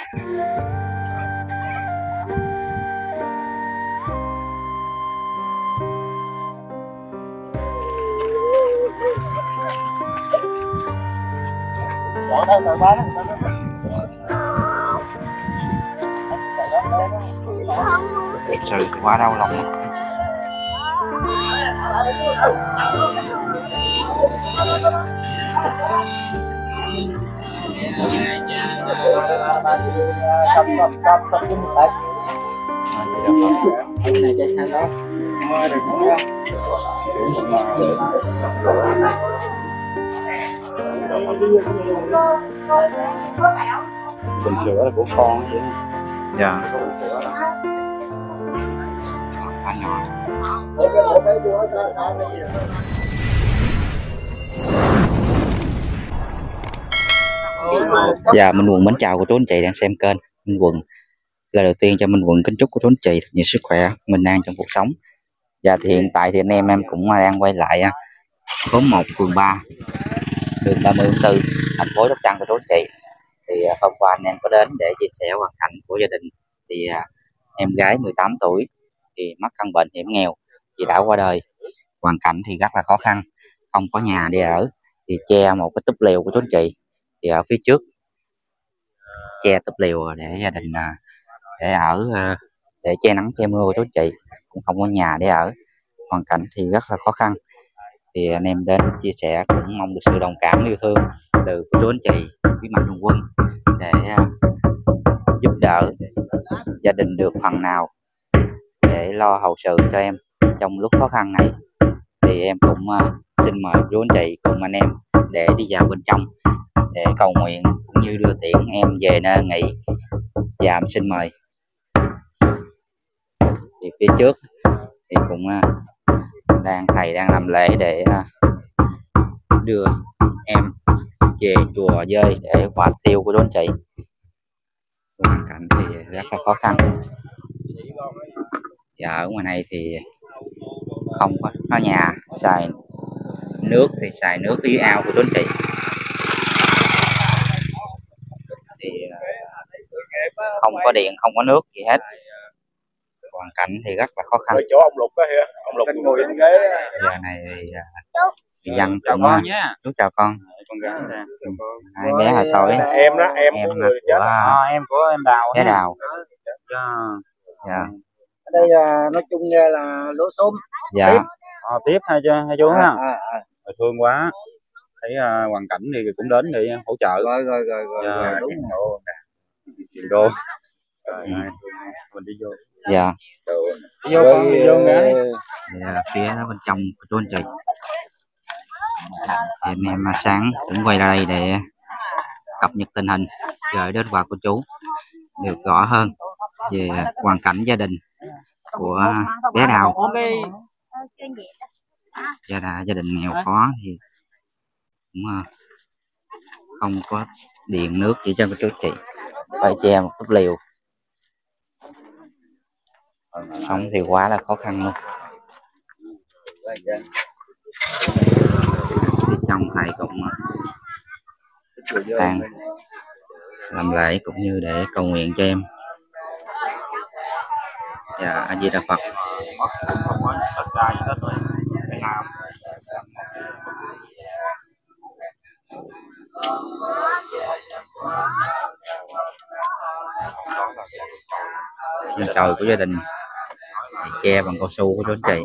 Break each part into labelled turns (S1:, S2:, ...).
S1: Thật sự quá đau lòng.
S2: Bình sữa là của con vậy.
S1: Dạ. Quá nhỏ. Dạ, Minh Quận mến chào cô chú anh chị đang xem kênh Minh Quận. Lời đầu tiên cho Minh Quận kính chúc cô chú anh chị thật nhiều sức khỏe, bình an trong cuộc sống. Dạ thì hiện tại thì anh em cũng đang quay lại khóm 1 phường 3 đường 30 tháng 4 thành phố Sóc Trăng cô chú anh chị. Thì hôm qua anh em có đến để chia sẻ hoàn cảnh của gia đình. Thì em gái 18 tuổi thì mắc căn bệnh hiểm nghèo, thì đã qua đời. Hoàn cảnh thì rất là khó khăn, không có nhà để ở, thì che một cái túp lều của chú anh chị. Thì ở phía trước che túp lều để gia đình để ở, để che nắng che mưa của chú anh chị, cũng không có nhà để ở. Hoàn cảnh thì rất là khó khăn, thì anh em đến chia sẻ cũng mong được sự đồng cảm yêu thương từ cô chú anh chị quý mạnh thường quân để giúp đỡ gia đình được phần nào để lo hậu sự cho em trong lúc khó khăn này. Thì em cũng xin mời chú anh chị cùng anh em để đi vào bên trong để cầu nguyện cũng như đưa tiễn em về nơi nghỉ. Dạ em xin mời. Thì phía trước thì cũng thầy đang làm lễ để đưa em về chùa Dơi để quả thiêu của chú anh chị. Hoàn cảnh thì rất là khó khăn. Dạ ở ngoài này thì không có nhà, xài nước thì xài nước dưới ao của chú anh chị. Thì không có điện, không có nước gì hết. Hoàn cảnh thì rất là khó khăn.
S2: Chỗ ông Lục đó hả? Ông Lục ngồi trên ghế.
S1: Giờ này thì dân
S2: chào con nhé.
S1: Chú chào con.
S2: Con gái nè.
S1: Hai bé hồi tối.
S2: Em đó, em của người chết.
S1: Em của em Đào. Bé Đào. Dạ.
S3: Ở đây nói chung là lúa xôm.
S1: Dạ.
S2: Tiếp hai chú ha. Thương quá. Thấy hoàn cảnh thì cũng đến để hỗ trợ.
S3: Rồi đúng
S2: rồi. Đô. Mình đi vô.
S1: Dạ.
S2: Đi vô con, đi vô gái.
S1: Phía bên trong của chú anh chị. Thì anh em sáng cũng quay ra đây để cập nhật tình hình, gửi đến bà cô chú được rõ hơn về hoàn cảnh gia đình của bé Đào. Gia đình nghèo khó thì cũng không có điện nước chỉ cho cô chú chị, phải che một túp lều. Sống thì quá là khó khăn luôn. Thì trong thầy cũng đang làm lễ cũng như để cầu nguyện cho em. Dạ A Di Đà Phật. Trên trời của gia đình thì che bằng cao su của chú anh chị.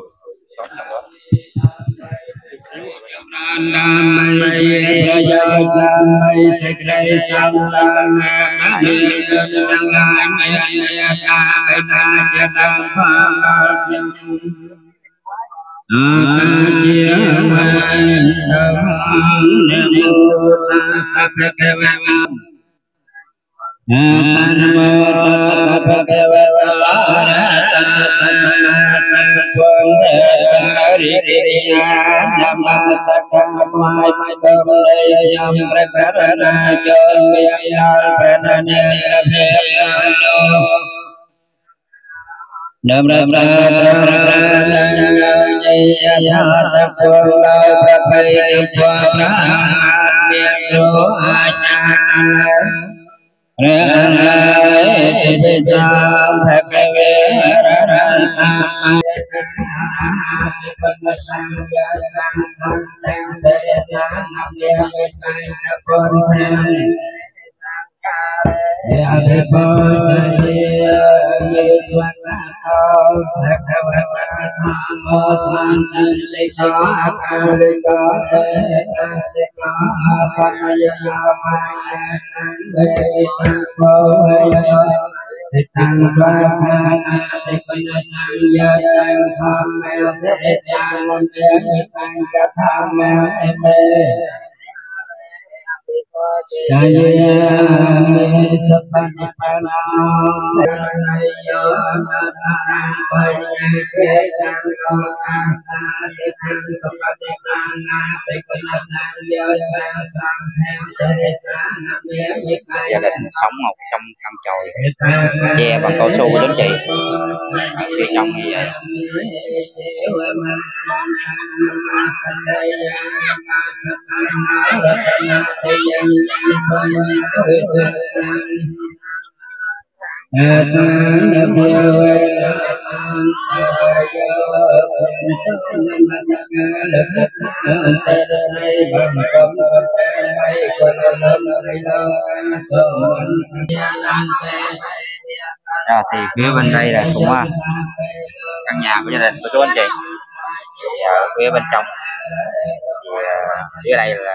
S1: Nam nam nam Gia đình sống một trong căn chòi che bằng cao su đó chị, phía trong như vậy. Thì phía bên đây là cũng căn nhà của gia đình của chú anh chị. Thì ở phía bên trong thì phía đây là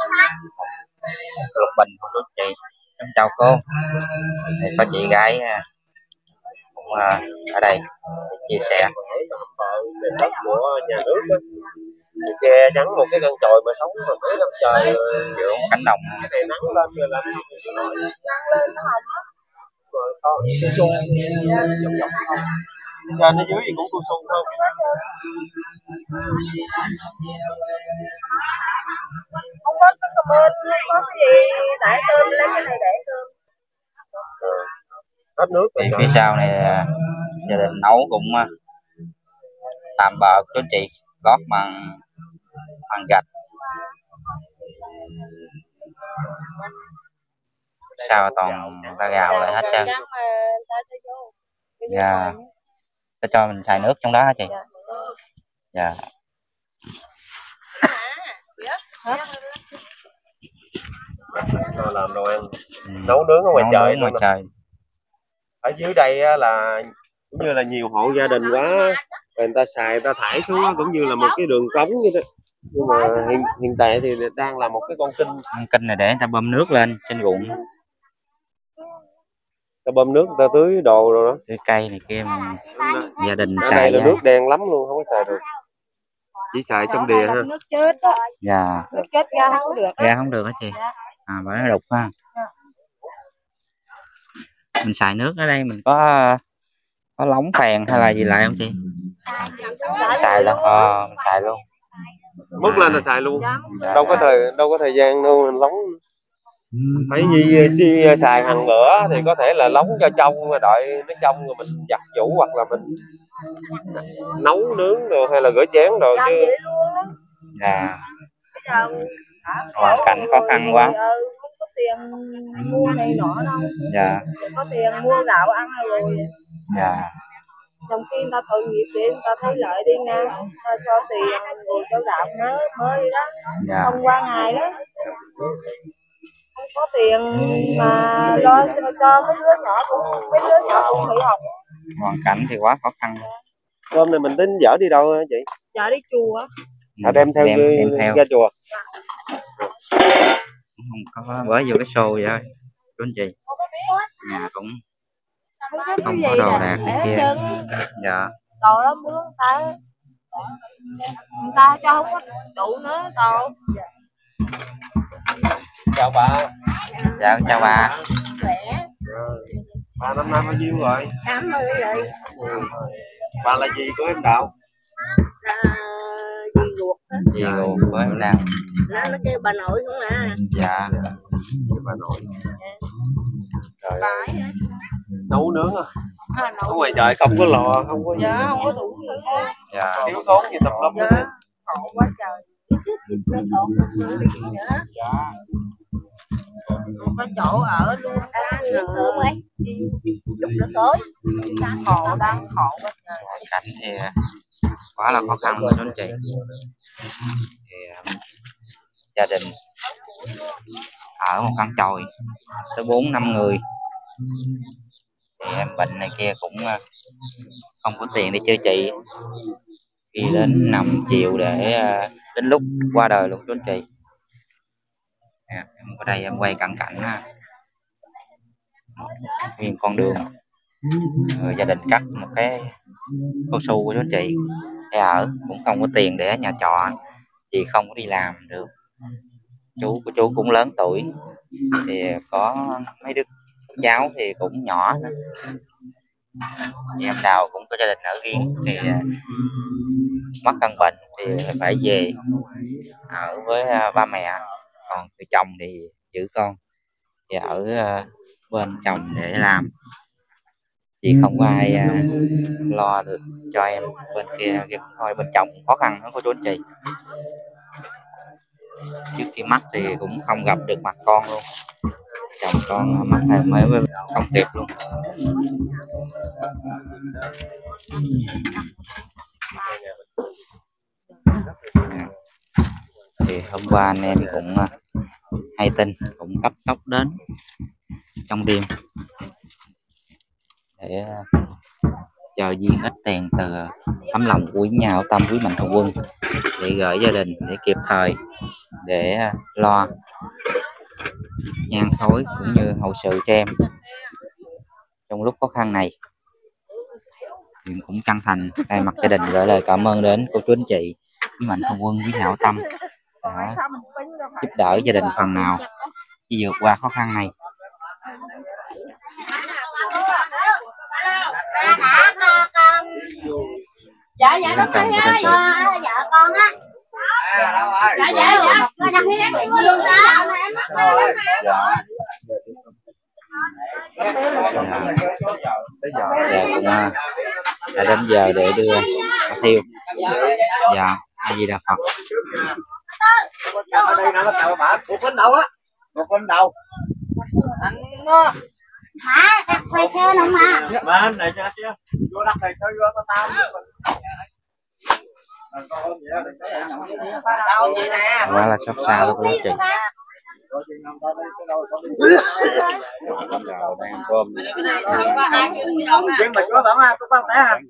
S1: lục bình của chú anh chị. Em chào cô. Thì có chị gái cũng ở đây để chia sẻ.
S2: Đất của nhà nước đó, che chắn một cái căn chòi mà sống mà mấy năm trời
S1: giữa cánh đồng.
S2: cái này nắng lên rồi làm nắng lên nó hồng á, rồi có cao su dọc dọc không, trên ở dưới thì cũng cao su không.
S4: Không có comment, không có cái gì để cơm, lấy cái này để cơm.
S2: Hết nước
S1: Thì phía sau này gia đình nấu cũng tạm bợ chú chị, lót bằng gạch. Sao toàn ta gào lại hết trơn. Dạ. Ta cho mình xài nước trong đó hả chị? Dạ.
S2: Làm đồ ăn, nấu nướng ở ngoài trời.
S1: Ngoài trời.
S2: Ở dưới đây á, là cũng như là nhiều hộ gia đình quá, rồi người ta xài, người ta thải xuống cũng như là một cái đường cống như thế. Nhưng mà hiện tại thì đang là một cái con kênh
S1: này để người ta bơm nước lên trên ruộng.
S2: Ta bơm nước, ta tưới đồ rồi đó,
S1: tưới cây này kia mà gia đình
S2: ở
S1: xài
S2: đây là nước đen lắm luôn, không có xài được, chỉ xài trong đìa ha.
S4: Nước chết đó.
S1: Dạ.
S4: Nước chết ra không được.
S1: Ra không được hả chị? Bởi nó đục ha. Mình xài nước ở đây mình có lóng phèn hay là gì lại không chị? Xài luôn. Mình xài luôn.
S2: Múc lên là xài luôn. Đâu có thời gian đâu mình lóng. Phải chi xài hàng bữa thì có thể là lóng cho trong, rồi đợi nó trong rồi mình giặt giũ hoặc là mình nấu nướng rồi hay là rửa chén rồi chứ.
S1: Dạ. Hoàn cảnh khó khăn quá.
S4: Không có tiền mua này nọ đâu.
S1: Dạ.
S4: Không có tiền mua gạo ăn rồi.
S1: Dạ.
S4: Trong khi người ta tội nghiệp thì người ta thấy lợi đi ngang, người ta cho tiền rồi cho gạo mới đó.
S1: Dạ.
S4: Không qua ngày đó. Không có tiền mà lo cho mấy đứa nhỏ cũng nghỉ học.
S1: Hoàn cảnh thì quá khó khăn.
S2: Hôm nay mình tính dở đi đâu hả chị?
S4: Dở đi chùa.
S2: Đem theo ra chùa.
S1: Không có bởi vô cái xô vậy thôi chú anh chị. Nhà cũng không có đồ đạc này kia. Dạ.
S4: Đồ đó mướn người ta cho không có trụ nữa đồ.
S2: Chào bà.
S1: Dạ chào bà.
S4: Khỏe.
S2: Bà năm nay bao nhiêu rồi?
S4: 80 rồi.
S2: Bà là gì của em Đạo?
S4: Dì ruột đó.
S1: Dì ruột của em Đạo.
S4: Nó kêu bà nội không à.
S1: Dạ.
S2: Bà nội. Trời ơi. Nấu nướng à? Ở ngoài trời không có lò, không có gì.
S4: Dạ, không có tủ nữa.
S2: Dạ. Thiếu thốn gì tùm lum.
S4: Dạ. Khổ quá trời. Nó tốn nữa gì nữa.
S2: Dạ.
S4: không có chỗ ở luôn. Thượng ấy chụp nữa tới đang khổ
S1: cảnh thì quá là khó khăn luôn đó anh chị. Thì gia đình ở một căn chòi tới 4-5 người, thì em bệnh này kia cũng không có tiền để chữa trị, khi đến nằm chiều để đến lúc qua đời luôn chú anh chị. Em ở đây em quay cận cảnh nguyên con đường, gia đình cắt một cái cao su của chú anh chị để ở, cũng không có tiền để ở nhà trọ thì không có đi làm được. Chú của chú cũng lớn tuổi, thì có mấy đứa cháu thì cũng nhỏ nữa. Thì em Đào cũng có gia đình ở riêng, thì mắc căn bệnh thì phải về ở với ba mẹ, còn người chồng thì giữ con thì ở bên chồng để làm, vì không có ai lo được cho em. Bên kia thôi, bên chồng khó khăn lắm cô chú anh chị. Trước khi mất thì cũng không gặp được mặt con luôn, chồng con mất thì mới không kịp luôn. Thì hôm qua anh em cũng hay tin, cũng cấp tốc đến trong đêm để chờ duyên ít tiền từ tấm lòng của quý nhà hảo tâm, quý mạnh thường quân, để gửi gia đình để kịp thời để lo nhang khói cũng như hậu sự cho em trong lúc khó khăn này. Mình cũng chân thành thay mặt gia đình gửi lời cảm ơn đến cô chú anh chị, quý mạnh thường quân, quý hảo tâm đã giúp đỡ gia đình phần nào khi vượt qua khó khăn này.
S4: Dạ nó thấy vợ con á. Dạ con đăng ký luôn đó.
S1: Giờ cũng đã đến giờ để đưa quả thiêu. Dạ, A Di Đà Phật.
S3: Ở đây nó tàu bả một bên đầu á, một bên đầu.
S4: Hả? Đặt phải xe nữa mà.
S3: Bên này cho chứ. Vô đặt này cho vô tao.
S1: Quá là sắp xa luôn quý chị. Đang ăn cơm.
S3: Nhưng mà chú vẫn có bao té hả?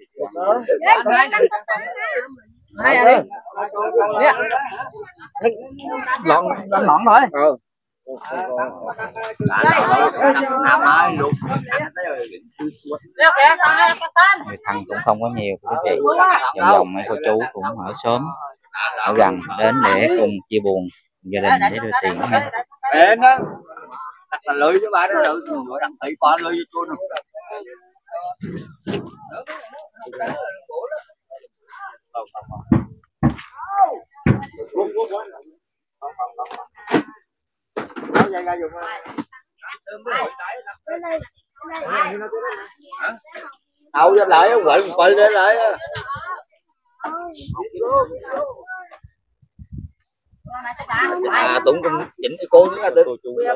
S3: Lọn thôi.
S1: Người thân cũng không có nhiều quý chị. Vòng vòng mấy cô chú cũng ở sớm, ở gần đến để cùng chia buồn gia đình để đưa tiền ngay.
S3: Ê nó đặt là lưới với bà đó lưới rồi đặt tỷ qua lưới với chú nữa. Đâu cho lại quậy một quậy để lại. Tuấn cũng chỉnh cái cô nữa tôi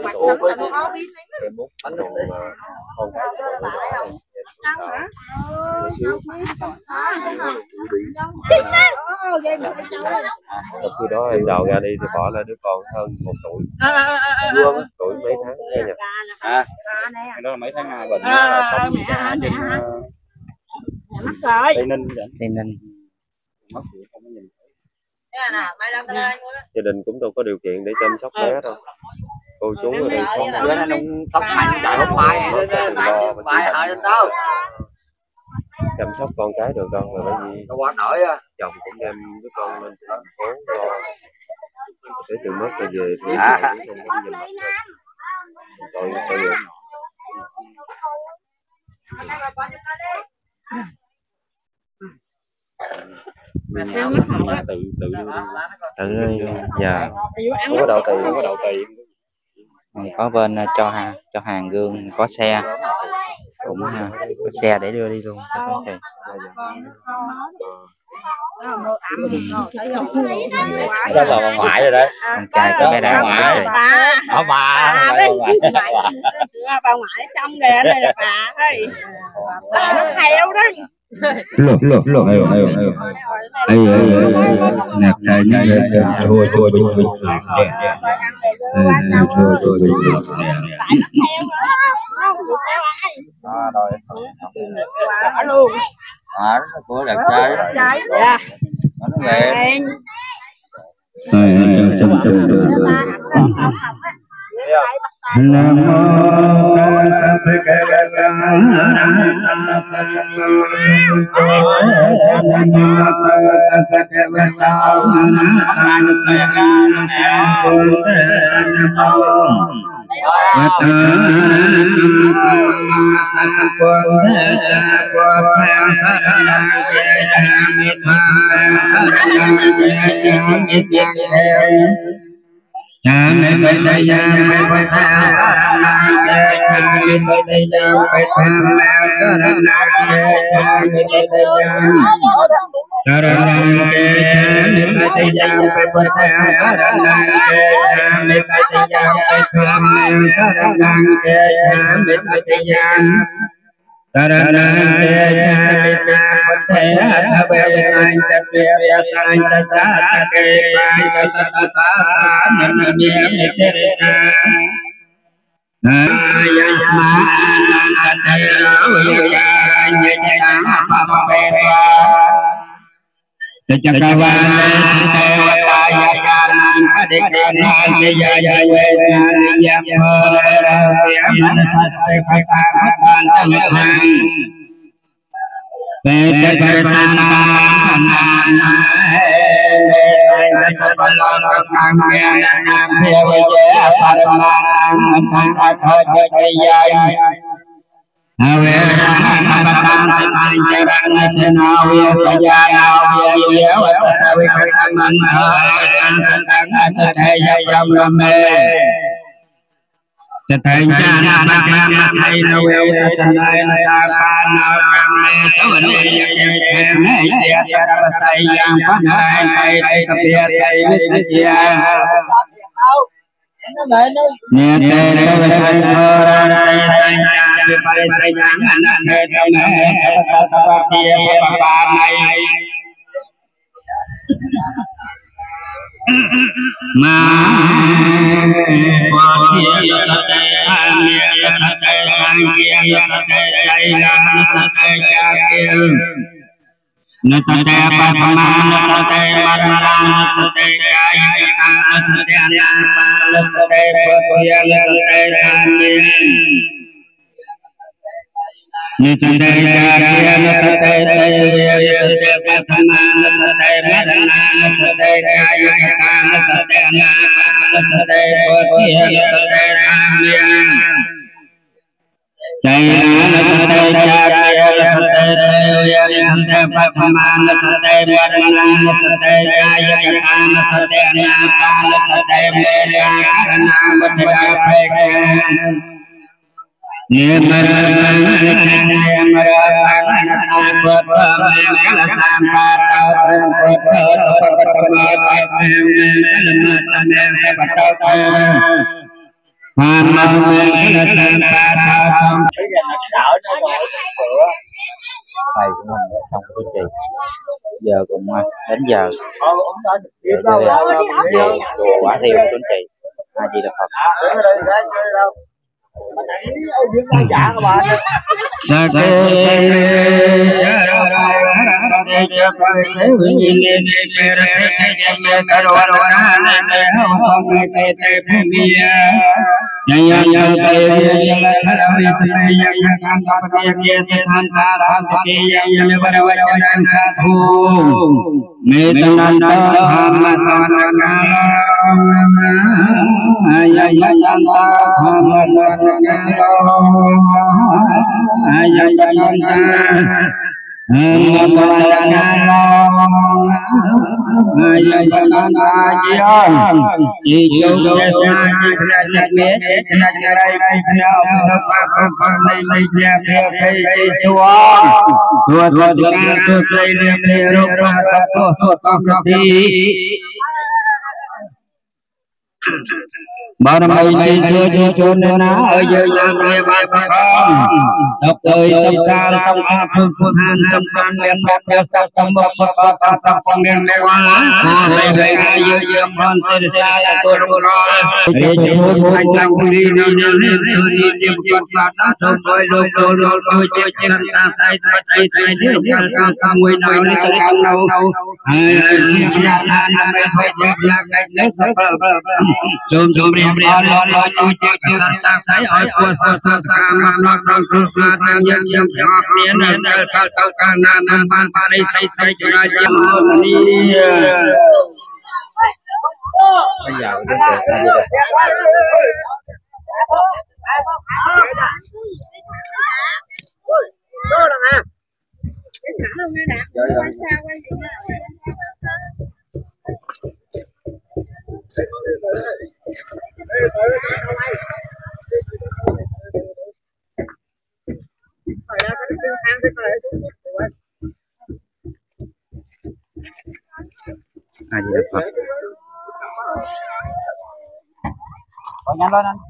S2: khi đó em đầu ra đi thì bỏ lại đứa con hơn 1 tuổi, tuổi mấy tháng nghe nhỉ?
S1: Cái đó là mấy tháng bệnh là sống trên Tây Ninh. Mất thì không có nhìn.
S2: Gia đình cũng đâu có điều kiện để chăm sóc bé đâu. Cô chú ở đây chăm sóc con cái được con rồi bởi vì chồng cũng đem đứa con lên thành phố lo để chừng mất rồi về thì không có nhìn mặt tội nghiệp. Tự dạ không có đậu tiền.
S1: Có bên cho hàng gương, có xe cũng có xe để đưa đi luôn.
S3: Đó là bà ngoại rồi đấy.
S1: Con trai của bé Đào.
S4: Bà ngoại trong kìa, đây là bà ơi. Bà nó theo đó.
S5: Look. Nạp xài nhá. Thôi.
S4: Tại nó theo nữa. Không được theo ai. Bỏ luôn.
S3: Của đẹp trai.
S4: Dạ.
S3: Nó về.
S5: Nam mô Tát Phật.
S1: Thầy của mình đã xong của chị, giờ cũng đến giờ chùa Quả Thiêu của chị. A Di Đà Phật.
S5: ai ban chiên chỉ châu cái xa nhạc nghĩa nhạc đây nào con này nhà theo cây chúa tôi xây lên để rồi con đi bao năm nay đi chưa nên á ở dưới nhà mẹ ba con đọc đời tâm xa tâm a phương han tâm can miền bắc đeo sắc tâm bốc sắc phong miền mẹ qua về ai dưới con từ xa là tôi đâu có để cho anh sang đi tìm con phát nó rồi chơi trên xa sai để sang người nào đi tới con nào nhà than này phải chắc lấy sớm lo chơi sang thấy ở qua sa mà nó đang sa sang nhân cho miền này cao nam ban đây xây cho ra đi bây giờ nhanh lên anh.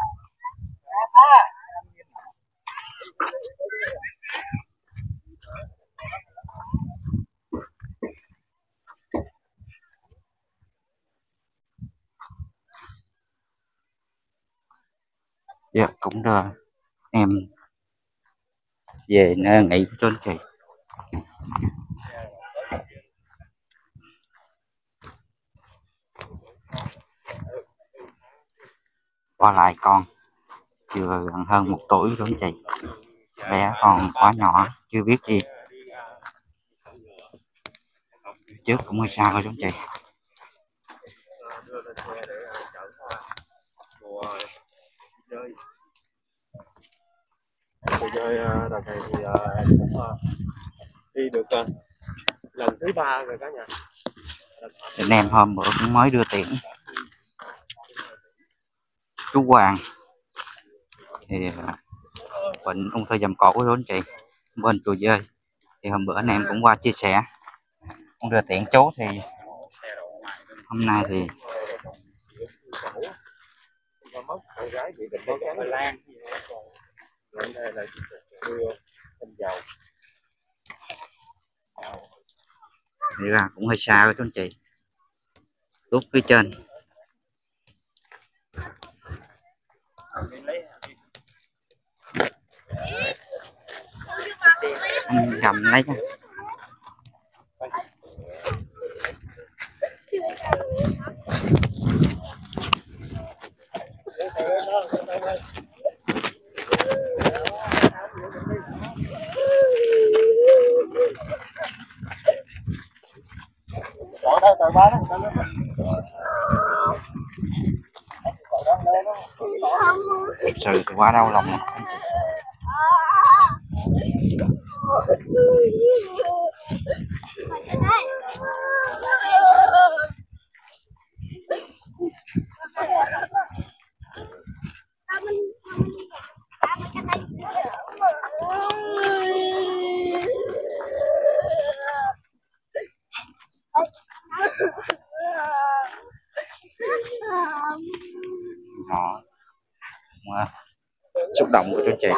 S5: Dạ cũng rồi em về nơi nghỉ của anh chị. Qua lại con chưa gần hơn 1 tuổi rồi anh chị, bé còn quá nhỏ chưa biết gì, trước cũng hơi xa rồi anh chị.
S2: Chơi đợt này thì em cũng đi được lần thứ 3 rồi cả nhà.
S1: Anh em hôm bữa cũng mới đưa tiễn chú Hoàng thì bệnh ung thư dầm cổ của anh chị bên Chùa Dơi, thì hôm bữa anh em cũng qua chia sẻ cũng đưa tiễn chú, thì hôm nay thì đi ra cũng hơi xa với anh chị, lúc phía trên anh cầm lấy nha. Thực sự thì quá đau lòng rồi. Đó. Xúc động của chú chị.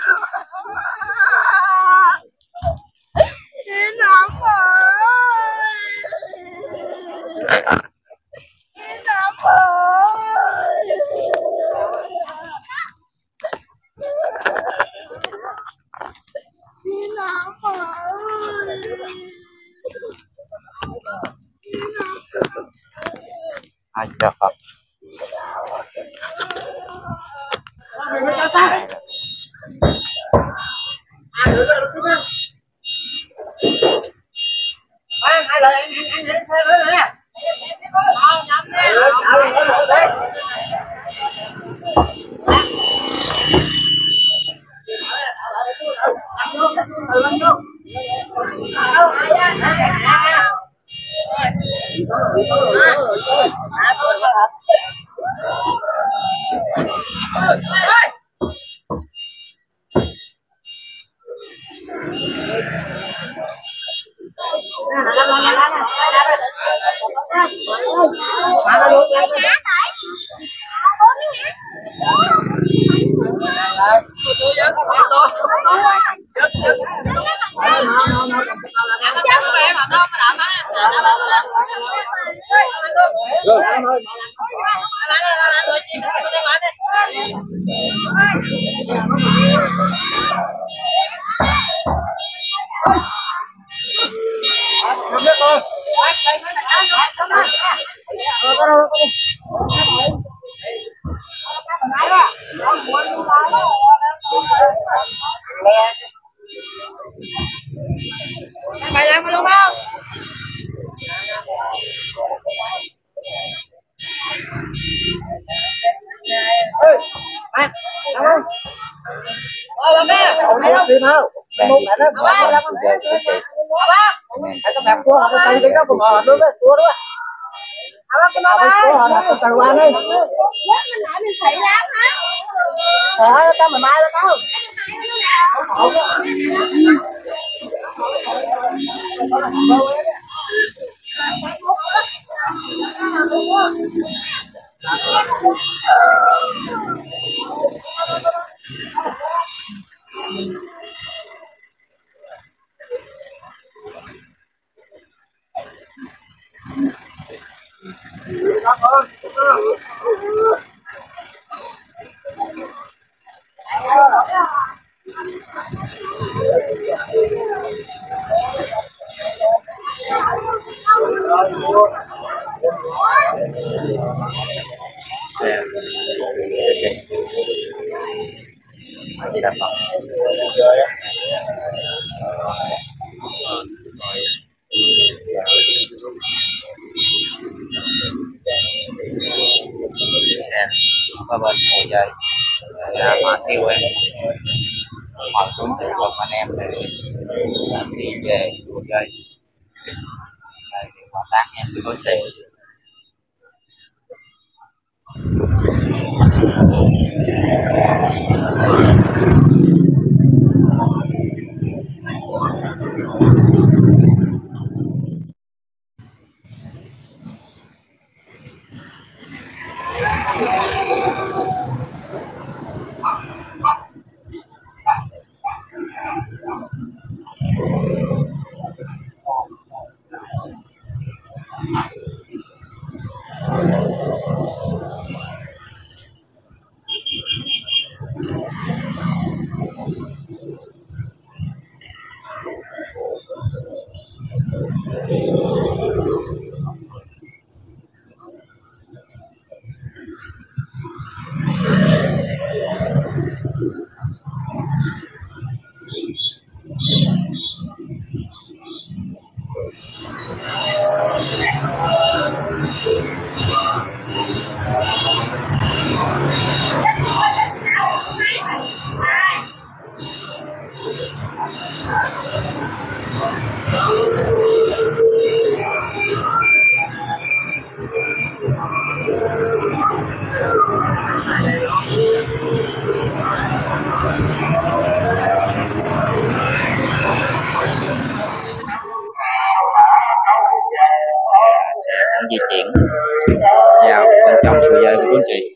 S1: Ai cho Phật.
S3: Hai lời anh nè.
S1: Qua bên hồ dơi họ tiêu em họ xuống từ một anh em đi về hồ dơi họ tác em với tiền. Sẽ di chuyển vào bên trong sườn dây của quý anh chị.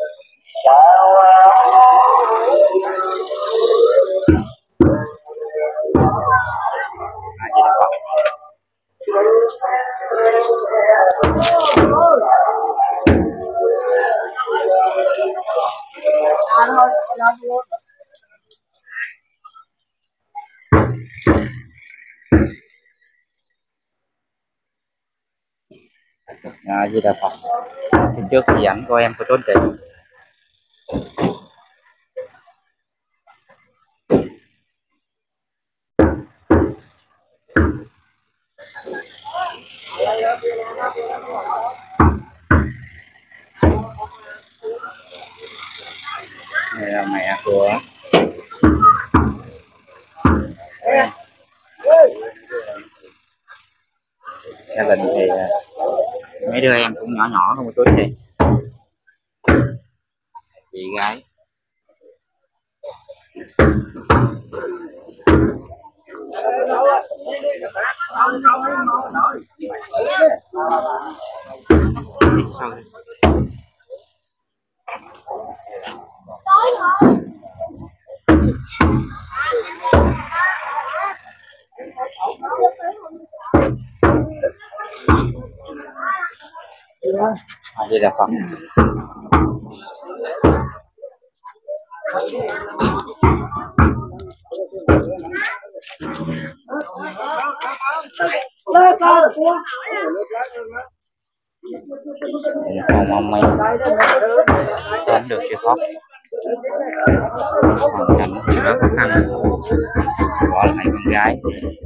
S1: Di Đà Phật. Trước thì ảnh của em của chú anh chị. Đây là mẹ của gia đình thì mấy đứa em cũng nhỏ nhỏ không có chú chị. Chị gái sao đây là Phật. Không ông em sớm được chưa thoát, hoàn cảnh thì rất khó khăn, bỏ lại con gái.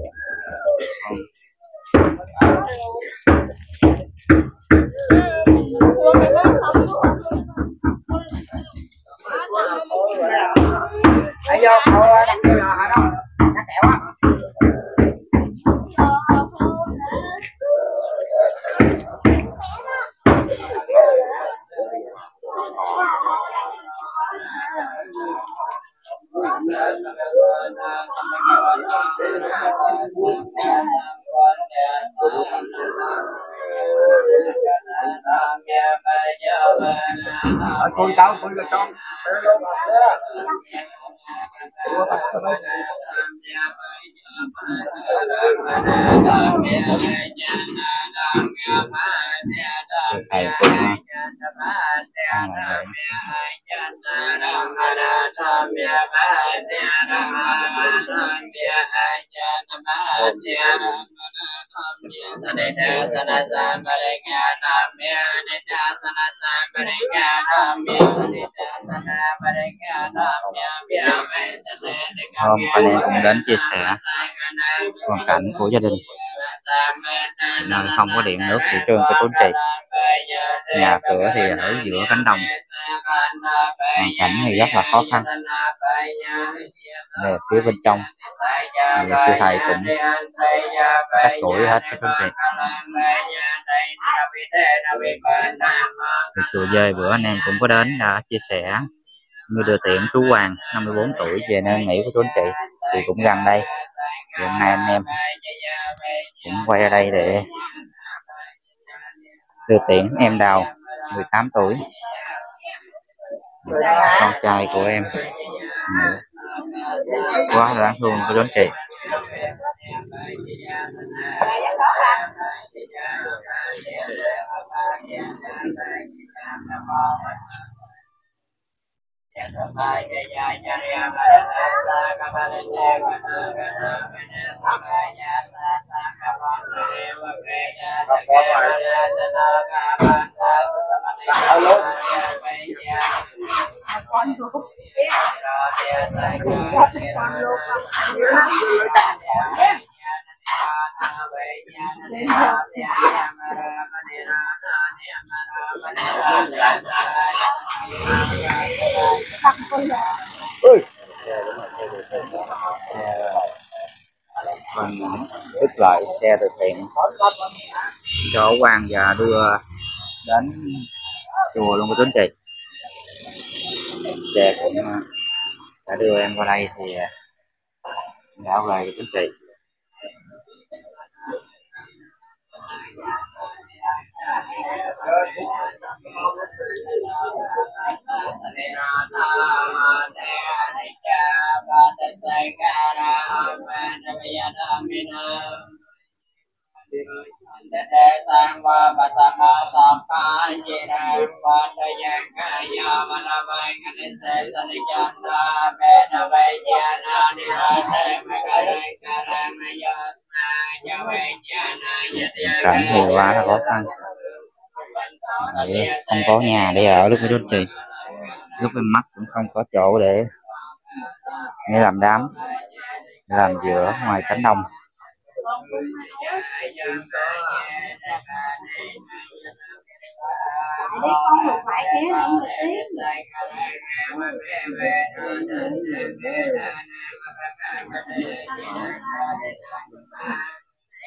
S3: Con cháu con con
S1: Sư thầy cũng hôm anh em cũng đến chia sẻ hoàn cảnh của gia đình, nơi không có điện nước thị trường của chú chị, nhà cửa thì ở giữa cánh đồng, hoàn cảnh thì rất là khó khăn. Về phía bên trong thì sư thầy cũng cắt củi hết cho chú chị. Thì chùa Dơi bữa anh em cũng có đến đã chia sẻ như đưa tiện chú Hoàng 54 tuổi về nơi nghỉ của chú chị thì cũng gần đây. Thì hôm nay anh em cũng quay ra đây để đưa tiễn em Đào 18 tuổi, con trai của em. Quá đáng thương của chú chị. Còn đứt lại xe từ thiện cho Quang và đưa đến chùa luôn của chú chị. Xe cũng đã đưa em qua đây thì đã về của chú chị. Cảnh thì quá là khó khăn, không có nhà để ở lúc với chú chị, lúc em mắc cũng không có chỗ để làm đám, làm giữa ngoài cánh đồng.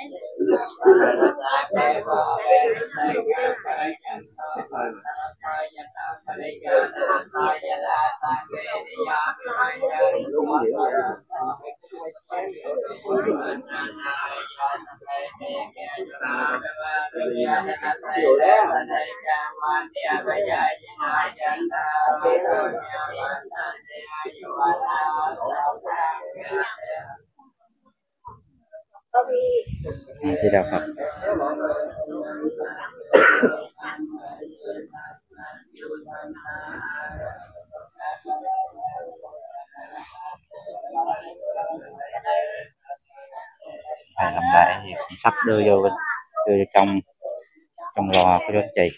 S1: Di Đà Phật. Làm lễ thì cũng sắp đưa vô trong lò của anh chị.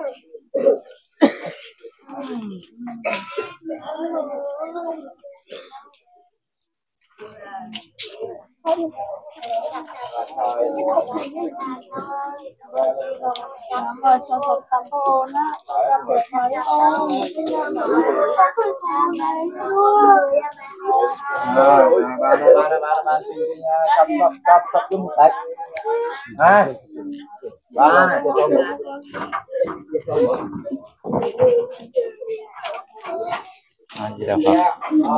S1: Di Đà Phật.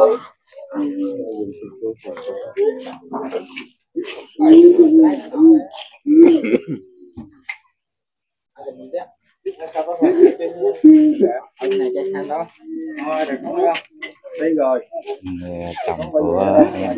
S3: Đi rồi.
S1: Người chồng của em.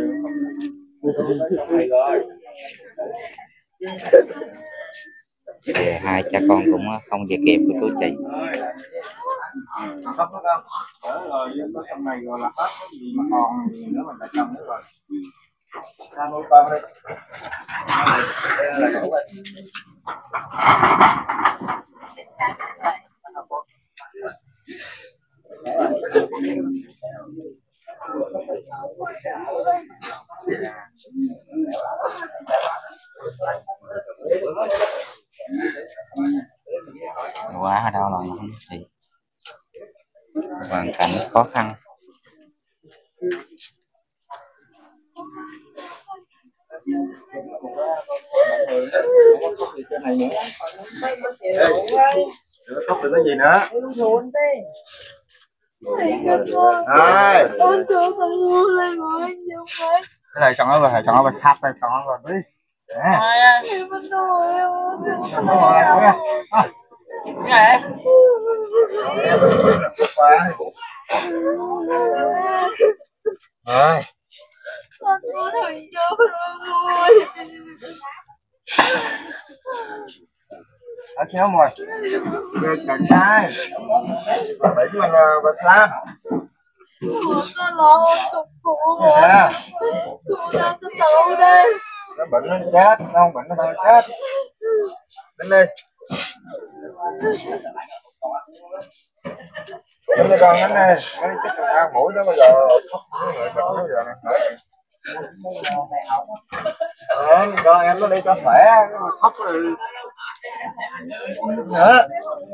S1: Thì hai cha con cũng không về kịp của chú chị.
S3: Không có rồi, có trong này rồi là hết cái gì mà còn nữa mình đã trồng nữa rồi. Ra nuôi con đi. Đây là đủ rồi.
S1: Quá đau lòng không chị, hoàn cảnh khó khăn.
S3: Khóc được cái gì nữa?
S4: Con chưa có mua lên rồi anh chưa phải.
S3: Cái này chọn nó về tháp đây chọn nó về đi.
S4: Em bắt đầu em.
S3: Cái này. Rồi.
S4: Con mua thầy cho rồi.
S3: Ở kéo mồi. Về cạnh trái. Để cho mình vào slab.
S4: Con lo chụp cụ rồi. Cụ đang từ từ đây.
S3: Nó bệnh nó chết, nó không bệnh nó thôi chết. Đến đi. Đến đi con, đến đi. Nó chết thằng A mũi đó bây giờ khóc người bệnh nó giờ nè. Con em nó đi cho khỏe, khóc rồi. Nữa.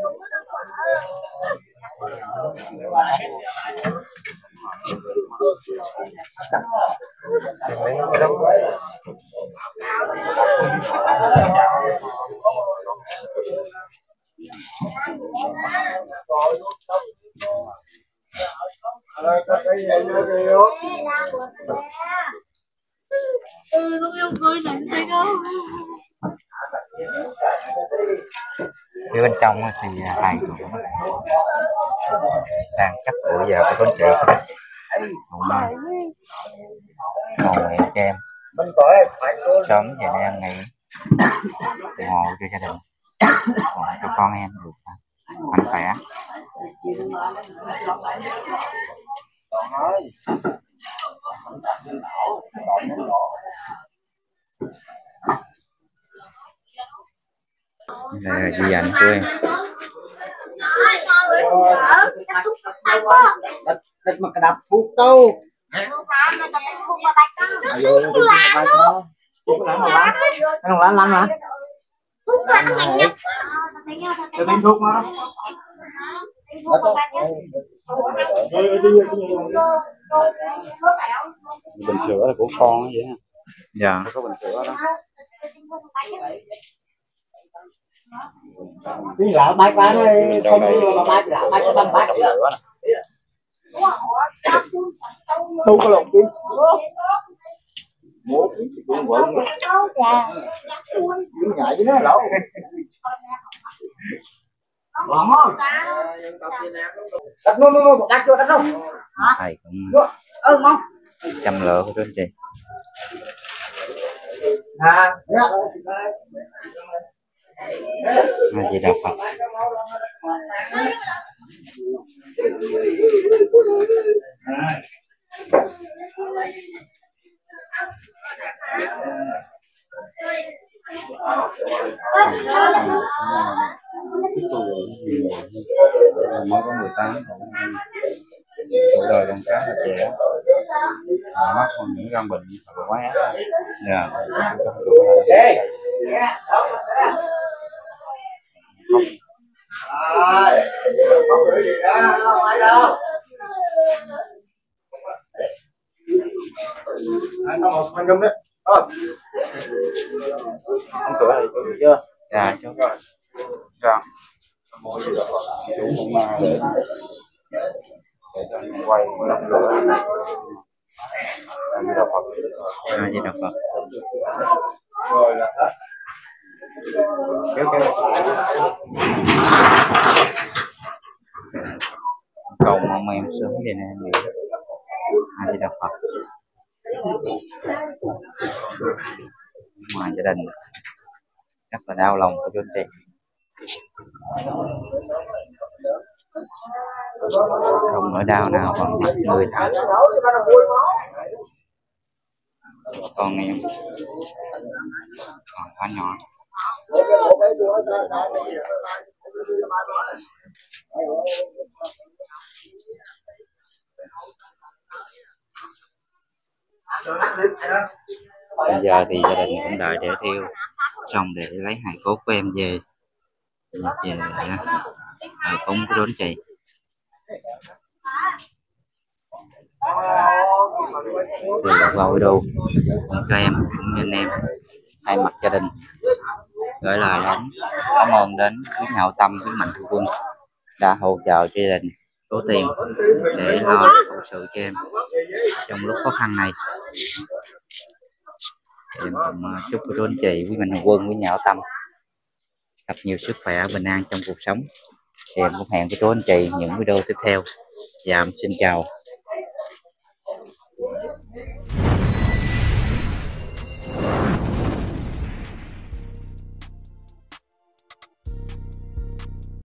S4: Con yêu cười nặng tay không?
S1: Phía bên trong thì hai cũng đang cắt cửa vào của con chị, ngồi cho em sớm về đây ăn nghỉ ủng hộ cho gia đình, cho con em được mạnh khỏe. Đây là di ảnh của em.
S3: Đất mà cái đập thuốc đâu. Không lắm lắm hả? Cái bên thuốc nó.
S5: Bình sữa là của con vậy hả?
S1: Dạ.
S3: Có bình sữa đó. Đi lạ bác bán đây không đi mà bác lạ bác cho tâm bác đâu có lộn kim mua cái cũng quận những ngại chứ nó lỗ lộn không đặt luôn đặt chưa đặt đâu
S1: thầy cũng
S3: không
S1: chăm lửa của anh chị.
S3: à
S1: A Di Đà Phật.
S6: mới có 18 tuổi đời còn khá là trẻ, mắc còn những căn bệnh thật là quá.
S1: Dạ.
S3: không gửi gì đó không ai đâu anh có một anh đấy không cửa này có chưa
S1: Dạ chú.
S6: Dạ. Chú cũng để cho anh quay năm rưỡi. A Di Đà Phật.
S1: A Di Đà Phật.
S3: rồi là hết
S6: Kéo
S1: Cầu mong em sớm về nè mẹ. A Di Đà Phật. Ngoài gia đình rất là đau lòng của chú anh chị. Không nỗi đau nào bằng người thân con em còn quá nhỏ. Bây giờ thì gia đình cũng đợi để thiêu xong để lấy hài cốt của em về cúng của đốn chị. Từ vào video cho em cũng như anh em thay mặt gia đình gửi lời cảm ơn đến quý hảo tâm, quý mạnh thường quân đã hỗ trợ cho gia đình số tiền để lo hậu sự cho em trong lúc khó khăn này. Em cũng chúc cô anh chị, quý mạnh thường quân, quý nhà hảo tâm gặp nhiều sức khỏe, bình an trong cuộc sống. Thì em cũng hẹn với cô anh chị những video tiếp theo. Dạ, em xin chào.